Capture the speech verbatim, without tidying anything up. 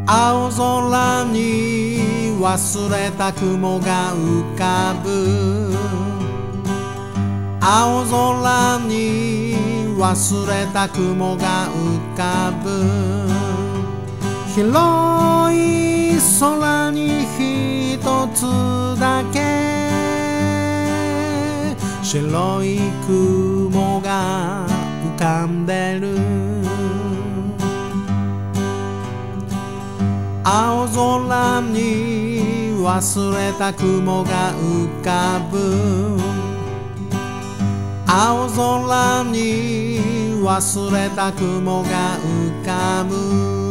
青空に忘れた雲が浮かぶ青空に忘れた雲が浮かぶ広い空に一つだけ白い雲が浮かんでる青空に忘れた雲が浮かぶ青空に忘れた雲が浮かぶ